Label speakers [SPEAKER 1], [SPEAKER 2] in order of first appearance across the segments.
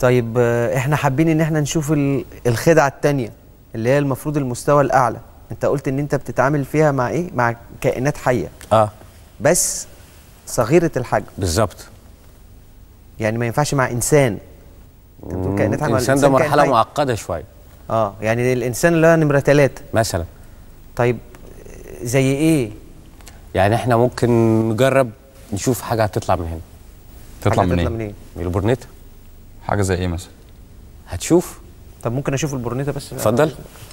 [SPEAKER 1] طيب احنا حابين ان احنا نشوف الخدعه الثانيه اللي هي المفروض المستوى الاعلى. انت قلت ان انت بتتعامل فيها مع ايه؟ مع كائنات حيه. بس صغيره الحجم.
[SPEAKER 2] بالظبط.
[SPEAKER 1] يعني ما ينفعش مع انسان. انت بتقول كائنات حيه.
[SPEAKER 2] الانسان ده مرحله معقده شويه.
[SPEAKER 1] يعني الانسان اللي هو نمره 3
[SPEAKER 2] مثلا.
[SPEAKER 1] طيب زي ايه؟
[SPEAKER 2] يعني احنا ممكن نجرب نشوف حاجه هتطلع من هنا.
[SPEAKER 3] تطلع من ايه؟
[SPEAKER 2] من البورنيتا.
[SPEAKER 3] حاجه زي ايه مثلا؟
[SPEAKER 2] هتشوف.
[SPEAKER 1] طب ممكن اشوف البورنيتا بس؟
[SPEAKER 2] اتفضل.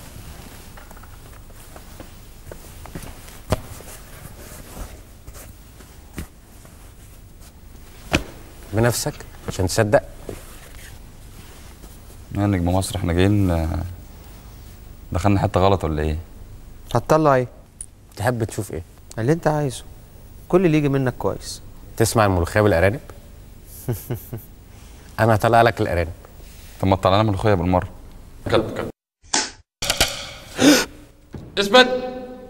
[SPEAKER 2] بنفسك عشان تصدق.
[SPEAKER 3] يا نجم مصر احنا جايين دخلنا حته غلط ولا ايه؟
[SPEAKER 1] هتطلع ايه؟
[SPEAKER 2] تحب تشوف ايه؟
[SPEAKER 1] اللي انت عايزه، كل اللي يجي منك كويس.
[SPEAKER 2] تسمع الملوخيه بالارانب؟ انا هطلع لك الارانب.
[SPEAKER 3] طب ما تطلع لنا ملوخيه بالمره.
[SPEAKER 4] كت اثبت.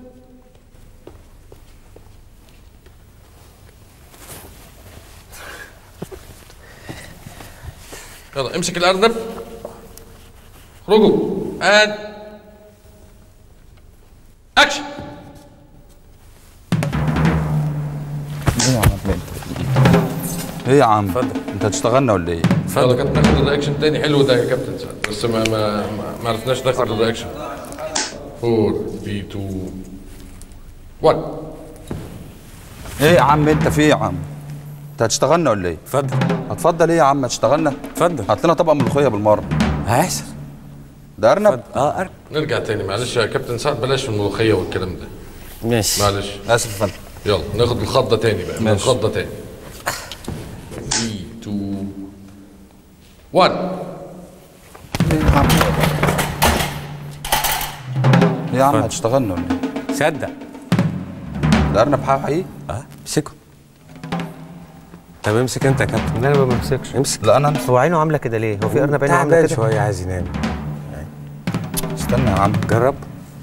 [SPEAKER 4] يلا امسك الارنب. خرجوا. اكشن.
[SPEAKER 3] ايه يا عم ايه يا عم؟
[SPEAKER 2] اتفضل.
[SPEAKER 3] انت هتشتغلنا ولا ايه؟
[SPEAKER 4] يلا كابتن ناخد الرياكشن تاني. حلو ده يا كابتن سعد، بس ما عرفناش ناخد الرياكشن. 4 3 2 1.
[SPEAKER 3] ايه يا عم انت في ايه يا عم؟ انت هتشتغلنا ولا ايه؟
[SPEAKER 2] اتفضل.
[SPEAKER 3] هتفضل ايه يا عم؟ هتشتغلنا؟
[SPEAKER 2] اتفضل.
[SPEAKER 3] هات لنا طبق ملوخيه بالمره.
[SPEAKER 2] هيحصل.
[SPEAKER 3] ده ارنب؟
[SPEAKER 2] ارنب.
[SPEAKER 4] نرجع تاني معلش يا كابتن سعد، بلاش الملوخيه والكلام ده.
[SPEAKER 2] ماشي.
[SPEAKER 4] معلش
[SPEAKER 3] اسف يا فندم.
[SPEAKER 4] يلا ناخد الخضه تاني بقى.
[SPEAKER 3] ماشي.
[SPEAKER 4] الخضه تاني. 3 2 1.
[SPEAKER 3] ايه يا عم هتشتغلنا ولا ايه؟
[SPEAKER 2] صدق.
[SPEAKER 3] ده ارنب حقيقي؟
[SPEAKER 2] امسكه. طب امسك انت يا كابتن.
[SPEAKER 1] لا انا ما بمسكش.
[SPEAKER 2] امسك.
[SPEAKER 3] لا انا
[SPEAKER 1] هو عينه عامله كده ليه؟ هو في ارنب عينه عامله كده؟
[SPEAKER 2] شويه عايز ينام.
[SPEAKER 3] استنى يا عم.
[SPEAKER 2] جرب.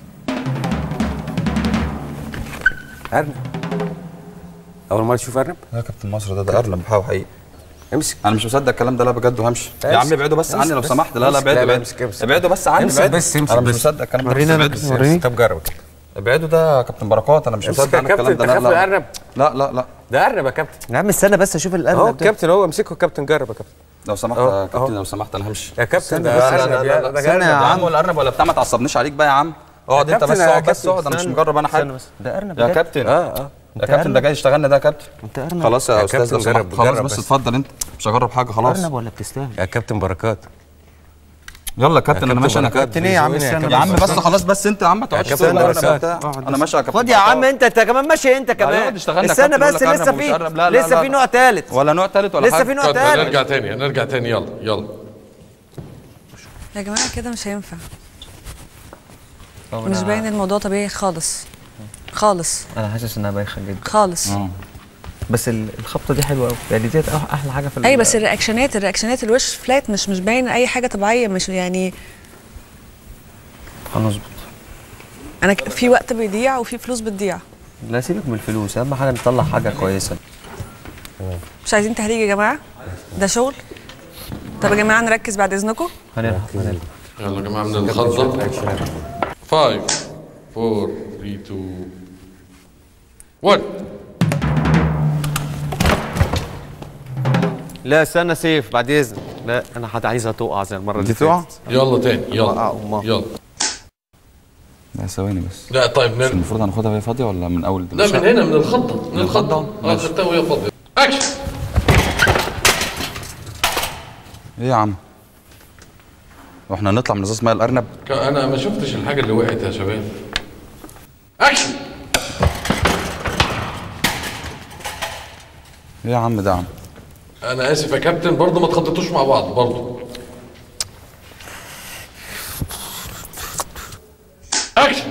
[SPEAKER 2] ارنب. اول مره تشوف ارنب؟
[SPEAKER 3] يا كابتن مصر ده ارنب حقيقي.
[SPEAKER 2] امسك.
[SPEAKER 3] انا مش مصدق الكلام ده، لا بجد وهمشي. يا عم ابعدوا بس عني لو سمحت. لا
[SPEAKER 2] ابعدوا.
[SPEAKER 3] ابعدوا. ابعدوا بس عني.
[SPEAKER 2] امسك بس. امسك
[SPEAKER 3] انا مش
[SPEAKER 2] بس.
[SPEAKER 3] مصدق الكلام ده.
[SPEAKER 1] وريني.
[SPEAKER 2] طب جرب.
[SPEAKER 3] ابعدوا ده يا كابتن بركات. انا مش مصدق
[SPEAKER 2] يا
[SPEAKER 3] الكلام
[SPEAKER 2] كابتن.
[SPEAKER 3] ده.
[SPEAKER 2] تخاف من الارنب؟
[SPEAKER 3] لا
[SPEAKER 2] ده ارنب يا كابتن.
[SPEAKER 1] يا عم استنى بس اشوف الارنب.
[SPEAKER 2] اهو الكابتن اهو. امسكه يا كابتن. جرب يا كابتن.
[SPEAKER 3] لو سمحت يا كابتن. لو سمحت انا همشي
[SPEAKER 2] يا كابتن. ده
[SPEAKER 3] لا
[SPEAKER 2] ارنب
[SPEAKER 3] يا عم. ولا ارنب ولا بتاع. ما تعصبنيش عليك بقى يا عم. اقعد انت بس. اقعد بس. اقعد. انا مش مجرب انا حاجه.
[SPEAKER 1] ده ارنب
[SPEAKER 3] يا كابتن. يا كابتن ده جاي يشتغلنا ده يا كابتن.
[SPEAKER 1] انت ارنب.
[SPEAKER 3] خلاص يا استاذ لو سمحت. خلاص بس
[SPEAKER 2] بس.
[SPEAKER 3] اتفضل انت. مش هجرب حاجه خلاص.
[SPEAKER 1] ارنب ولا بتستاهل؟
[SPEAKER 2] يا كابتن بركات.
[SPEAKER 3] يلا يا كابتن. انا ماشي. انا
[SPEAKER 1] كابتن ايه يا عم؟
[SPEAKER 3] يا عم بس خلاص. بس انت يا عم ما تقعدش تقول انا ماشي يا كابتن.
[SPEAKER 1] خد يا عم انت كمان ماشي. انت كمان استنى بس. لسه في نوع ثالث.
[SPEAKER 3] ولا نوع ثالث ولا
[SPEAKER 1] لسه في نوع ثالث.
[SPEAKER 4] نرجع تاني. يلا
[SPEAKER 5] يا جماعه كده مش هينفع. مش باين الموضوع طبيعي خالص خالص.
[SPEAKER 1] انا حاسس انها بايخه جدا
[SPEAKER 5] خالص.
[SPEAKER 1] بس الخبطه دي حلوه قوي يعني. ديت احلى حاجه في
[SPEAKER 5] اي بس الرياكشنات الوش فلات مش باين اي حاجه طبيعيه. مش يعني
[SPEAKER 1] هنظبط.
[SPEAKER 5] انا في وقت بيضيع وفي فلوس بتضيع.
[SPEAKER 1] لا سيبك من الفلوس، اهم حاجه نطلع حاجه كويسه.
[SPEAKER 5] مش عايزين تهريج يا جماعه، ده شغل. طب يا جماعه نركز بعد اذنكم.
[SPEAKER 1] هنلعب.
[SPEAKER 4] يلا يا جماعه من الخضه. 5 4 3 2 1.
[SPEAKER 1] لا استنى سيف بعد اذنك. لا انا عايزها تقع زي المره اللي
[SPEAKER 3] تقع؟
[SPEAKER 1] فاتت.
[SPEAKER 4] يلا تاني. يلا
[SPEAKER 3] لا ثواني بس.
[SPEAKER 4] لا طيب
[SPEAKER 3] المفروض هناخدها وهي فاضيه ولا من اول
[SPEAKER 4] لا من هنا من الخضه. من الخضه. خدتها وهي فاضيه. اكشن.
[SPEAKER 3] ايه يا عم؟ واحنا هنطلع من ازاز ميه الارنب؟
[SPEAKER 4] انا ما شفتش الحاجه اللي وقعت يا شباب. اكشن.
[SPEAKER 3] ايه يا عم ده يا عم؟
[SPEAKER 4] انا اسف يا كابتن برضه ما تخططوش مع بعض برضه. اكشن.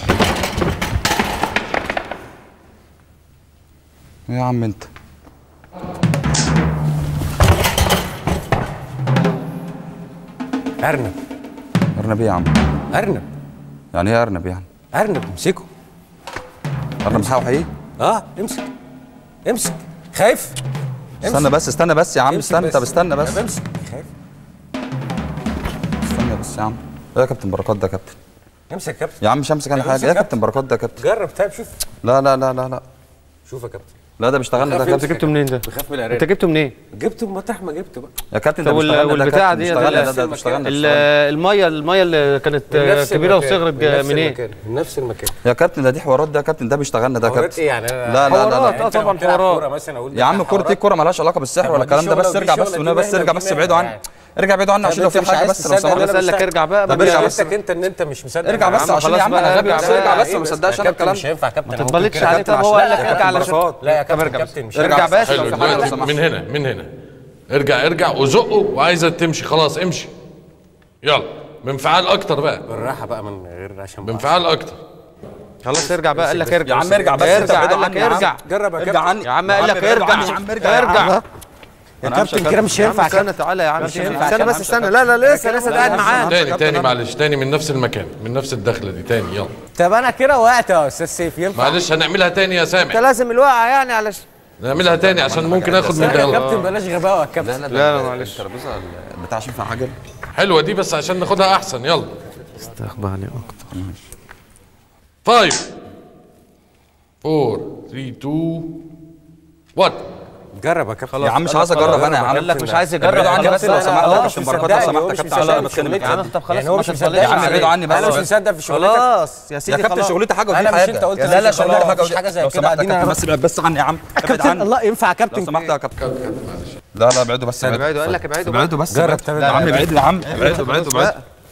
[SPEAKER 3] ايه يا عم انت؟
[SPEAKER 2] ارنب.
[SPEAKER 3] ارنب ايه يا عم؟
[SPEAKER 2] ارنب.
[SPEAKER 3] يعني ايه ارنب يعني؟
[SPEAKER 2] ارنب. امسكه.
[SPEAKER 3] ارنب حقيقي؟
[SPEAKER 2] امسك. امسك. خايف؟
[SPEAKER 3] استنى بس يا عم. استنى. طب استنى بس.
[SPEAKER 2] امسك. خايف؟
[SPEAKER 3] بس يا عم. يا كابتن بركات ده يا كابتن.
[SPEAKER 2] امسك يا كابتن
[SPEAKER 3] يا عم مش همسك انا حاجه. يا كابتن بركات ده يا كابتن.
[SPEAKER 2] جرب طيب شوف.
[SPEAKER 3] لا لا لا لا لا
[SPEAKER 2] شوف يا كابتن.
[SPEAKER 3] لا ده بيشتغلنا ده يا كابتن.
[SPEAKER 1] انت جبته منين ده؟
[SPEAKER 2] بخاف من الارانب.
[SPEAKER 1] انت جبته منين؟
[SPEAKER 2] جبته مطرح ما جبته بقى
[SPEAKER 3] يا كابتن
[SPEAKER 1] طب
[SPEAKER 3] ده بيشتغلنا ده
[SPEAKER 1] والبتاعه دي
[SPEAKER 3] ده بيشتغلنا
[SPEAKER 1] الميه اللي كانت كبيره وصغرت منين؟
[SPEAKER 2] من نفس المكان
[SPEAKER 3] يا كابتن. ده دي حوارات ده يا كابتن. ده بيشتغلنا ده يا كابتن.
[SPEAKER 2] ايه يعني؟
[SPEAKER 3] لا لا لا
[SPEAKER 1] طبعا حوارات.
[SPEAKER 2] مثلا اقول
[SPEAKER 3] يا عم الكوره دي الكوره مالهاش علاقه بالسحر ولا الكلام ده. بس ارجع بس والنبي بس ارجع بس ابعدوا عني. ارجع ابعدوا عني عشان لو في حاجه بس لو سمحت.
[SPEAKER 1] انا قال لك ارجع بقى.
[SPEAKER 3] طب ارجع بس
[SPEAKER 2] ان انت مش مصدق.
[SPEAKER 3] ارجع بس عشان يا عم انا غبي. بس ارجع بس ما مصدقش انا الكلام.
[SPEAKER 2] مش هينفع يا كابتن.
[SPEAKER 1] ما تتبلطش عليه. طب هو قال لك ارجع علشان
[SPEAKER 2] لا يا كابتن مش
[SPEAKER 3] ارجع بس
[SPEAKER 4] حلو دلوقتي من هنا ارجع وزقه وعايزه تمشي. خلاص امشي يلا بانفعال اكتر بقى.
[SPEAKER 2] بالراحه بقى من غير عشان
[SPEAKER 4] بانفعال اكتر.
[SPEAKER 1] خلاص ارجع بقى. قال لك ارجع
[SPEAKER 3] يا عم ارجع بس.
[SPEAKER 1] ارجع قال لك ارجع.
[SPEAKER 2] جرب يا
[SPEAKER 3] ارجع
[SPEAKER 2] كابتن.
[SPEAKER 3] عني
[SPEAKER 1] يا عم قال لك ارجع.
[SPEAKER 2] يا كابتن كده مش هينفع.
[SPEAKER 1] استنى تعالى يا عم. استنى بس استنى. لا لسه قاعد معاه.
[SPEAKER 4] تاني معلش. تاني من نفس المكان من نفس الدخله دي تاني يلا.
[SPEAKER 2] طب انا كده وقعت يا استاذ سيف. ينفع؟
[SPEAKER 4] معلش هنعملها تاني يا سامح.
[SPEAKER 1] انت لازم الوقعه يعني علشان
[SPEAKER 4] نعملها تاني عشان ممكن اخد من
[SPEAKER 2] يا
[SPEAKER 4] ده.
[SPEAKER 2] كابتن بلاش غباء يا كابتن.
[SPEAKER 3] لا معلش. الترابيزه بتاع عشان فيها عجل.
[SPEAKER 4] حلوه دي بس عشان ناخدها احسن. يلا
[SPEAKER 1] استغباني اكتر.
[SPEAKER 4] 5 4 3 2 1.
[SPEAKER 2] جرب يا كابتن.
[SPEAKER 3] يا عم مش عايز اجرب انا يا عم.
[SPEAKER 1] قال لك مش عايز
[SPEAKER 3] ابعدوا
[SPEAKER 1] يجرب.
[SPEAKER 3] عني بس لو سمحت يا كابتن بركات. لو سمحت يا كابتن عشان انا بتكلم
[SPEAKER 1] يا عم طب خلاص
[SPEAKER 2] هو
[SPEAKER 1] ما
[SPEAKER 2] مش
[SPEAKER 1] تتبلطش
[SPEAKER 2] مصدق.
[SPEAKER 3] يا عم ابعدوا عني بس.
[SPEAKER 2] انا مش مصدق في شغلتك.
[SPEAKER 1] خلاص يا سيدي.
[SPEAKER 3] يا كابتن شغلتي حاجه ودي
[SPEAKER 2] انا
[SPEAKER 3] حاجه.
[SPEAKER 2] مش انت قلت
[SPEAKER 3] لا شغلتي حاجه
[SPEAKER 2] مش حاجه زي
[SPEAKER 3] لو
[SPEAKER 2] كده.
[SPEAKER 3] سمحت يا كابتن بس ابعد بس عني يا عم. ابعد
[SPEAKER 2] كابتن
[SPEAKER 3] عني.
[SPEAKER 2] الله ينفع يا
[SPEAKER 3] لو
[SPEAKER 2] كابتن.
[SPEAKER 3] سمحت يا كابتن. لا ابعدوا بس.
[SPEAKER 1] ابعدوا. قال لك ابعدوا.
[SPEAKER 3] ابعدوا بس.
[SPEAKER 2] جرب
[SPEAKER 3] يا عم ابعدوا يا عم. ابعدوا.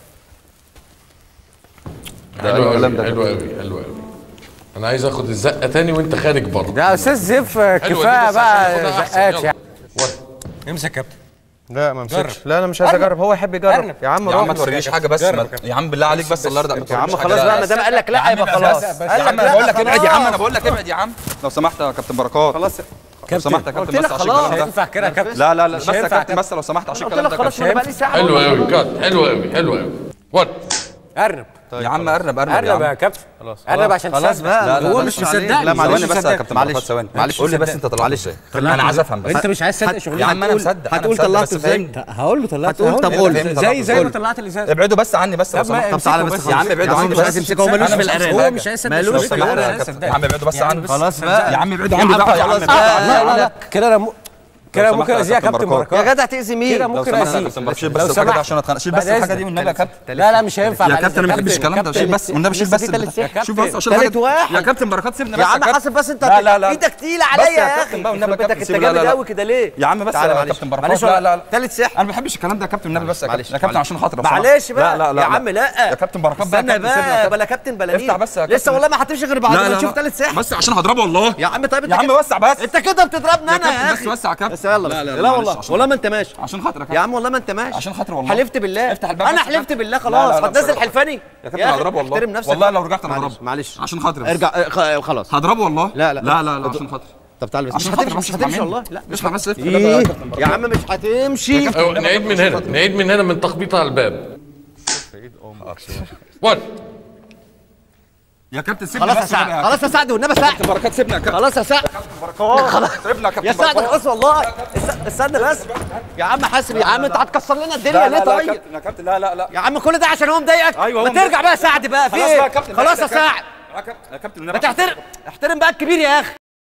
[SPEAKER 4] حلو قوي. انا عايز اخد الزقه تاني وانت خارج بره.
[SPEAKER 2] يا استاذ زيف كفايه بقى زقات يعني. امسك يا كابتن.
[SPEAKER 1] لا ما امسكش. لا انا مش عايز اجرب. هو يحب يجرب. يا عم
[SPEAKER 3] يا عم
[SPEAKER 1] روح.
[SPEAKER 3] ما تورينيش حاجه بس. يا عم بالله عليك بس الله يرضى.
[SPEAKER 1] يا عم خلاص بقى ما دام قال لك لا يبقى خلاص.
[SPEAKER 3] يا عم انا بقول لك ابعد يا عم. انا بقول لك ابعد يا عم لو سمحت يا كابتن بركات.
[SPEAKER 1] خلاص
[SPEAKER 3] لو سمحت يا كابتن بس عشان
[SPEAKER 2] مش
[SPEAKER 3] الكلام ده.
[SPEAKER 2] هينفع كده يا كابتن.
[SPEAKER 3] لا بس يا كابتن بس لو سمحت عشان
[SPEAKER 1] قلت
[SPEAKER 3] الكلام
[SPEAKER 1] لك
[SPEAKER 3] ده.
[SPEAKER 1] خلاص. انا بقى لي ساعه.
[SPEAKER 4] حلو قوي كات. حلو قوي 1.
[SPEAKER 2] ارنب.
[SPEAKER 3] يا عم ارنب
[SPEAKER 2] يا كابتن. خلاص ارنب عشان
[SPEAKER 1] خلاص بقى.
[SPEAKER 2] هو مش مصدقني.
[SPEAKER 3] لا معلش بس يا كابتن بركات ثواني. قول لي بس انت طلعت ازاي. انا عايز افهم بس.
[SPEAKER 2] انت مش عايز تصدق شغلتك.
[SPEAKER 3] يا عم انا مصدق.
[SPEAKER 1] هتقول طلعته ازاي؟
[SPEAKER 2] هقول له طلعته.
[SPEAKER 1] هتقول طب قول.
[SPEAKER 2] زي ما طلعت الازاز.
[SPEAKER 3] ابعدوا بس عني بس لو سمحت.
[SPEAKER 1] طب تعالى بس.
[SPEAKER 3] يا عم ابعدوا عني
[SPEAKER 1] مش عايز يمسكه. هو ملوش في الارانب.
[SPEAKER 2] هو مش عايز
[SPEAKER 1] مالوش في
[SPEAKER 3] يا عم ابعدوا بس عني.
[SPEAKER 1] خلاص بقى.
[SPEAKER 3] يا عم ابعدوا عني بقى. يا عم
[SPEAKER 2] لا كده انا كده ممكن اذيه يا كابتن بركات.
[SPEAKER 1] يا جدع تاذي مين؟
[SPEAKER 2] كده ممكن اذيه.
[SPEAKER 3] شيل بس الحاجه دي عشان اتخانق. شيل بس الحاجه دي والنبي يا كابتن.
[SPEAKER 2] لا مش هينفع.
[SPEAKER 3] يا كابتن انا ما بحبش الكلام ده. شيل بس والنبي شيل بس. شوف بس عشان
[SPEAKER 1] تالت واحد.
[SPEAKER 3] يا كابتن بركات سيبني بس
[SPEAKER 1] يا عم حاسب بس. انت
[SPEAKER 3] لا
[SPEAKER 1] ايدك تقيله عليا يا اخي.
[SPEAKER 3] انت
[SPEAKER 1] جامد قوي كده ليه؟
[SPEAKER 3] يا عم بس يا كابتن بركات. لا
[SPEAKER 1] تالت سحر.
[SPEAKER 3] انا ما بحبش الكلام ده يا كابتن النبي بس. يا كابتن عشان خاطر.
[SPEAKER 1] معلش بقى.
[SPEAKER 3] لا
[SPEAKER 1] يا عم لا
[SPEAKER 3] يا كابتن بركات بقى.
[SPEAKER 1] استنى بقى. بلا كابتن بلا
[SPEAKER 3] افتح بس يا كابتن.
[SPEAKER 1] لسه والله ما هتمشي غير بعد ما نشوف تالت سحر.
[SPEAKER 3] بس عشان هضربه والله.
[SPEAKER 1] يا عم طيب
[SPEAKER 3] يا عم وسع بس.
[SPEAKER 1] انت كده بتضربني انا يا اخي.
[SPEAKER 3] بس وسع يا كابتن.
[SPEAKER 1] بس يلا. لا والله ما انت ماشي.
[SPEAKER 3] عشان خاطرك
[SPEAKER 1] يا عم والله ما انت ماشي.
[SPEAKER 3] عشان خاطر والله.
[SPEAKER 1] حلفت بالله.
[SPEAKER 3] افتح الباب.
[SPEAKER 1] انا حلفت بالله خلاص. هتنزل حلفاني
[SPEAKER 3] يا كابتن هضربه والله.
[SPEAKER 1] احترم نفسك.
[SPEAKER 3] والله لو رجعت انا هضربه.
[SPEAKER 1] معلش
[SPEAKER 3] عشان خاطري.
[SPEAKER 1] ارجع خلاص.
[SPEAKER 3] هضربه والله.
[SPEAKER 1] لا
[SPEAKER 3] عشان خاطري.
[SPEAKER 1] طب تعالى بس.
[SPEAKER 3] عشان
[SPEAKER 1] مش هتمشي والله. لا
[SPEAKER 3] اسمع بس.
[SPEAKER 1] يا عم مش هتمشي.
[SPEAKER 4] نعيد من هنا من تخبيط على الباب. 1.
[SPEAKER 3] يا كابتن سيبني
[SPEAKER 1] خلاص يا
[SPEAKER 3] بس.
[SPEAKER 1] سعد. خلاص يا سعد والنبي سعد.
[SPEAKER 3] بركات سيبني يا كابتن.
[SPEAKER 1] خلاص يا سعد.
[SPEAKER 3] خلاص سيبني يا كابتن.
[SPEAKER 1] يا سعد خلاص والله. استنى بس. يا عم حاسب. يا عم انت هتكسر لنا الدنيا ليه طيب؟
[SPEAKER 3] يا كابتن لا
[SPEAKER 1] يا عم كل ده عشان هو مضايقك؟
[SPEAKER 3] ايوه
[SPEAKER 1] ما ترجع بقى يا سعد بقى في ايه؟ خلاص يا سعد.
[SPEAKER 3] يا كابتن
[SPEAKER 1] ما تحترم. احترم بقى الكبير يا اخي.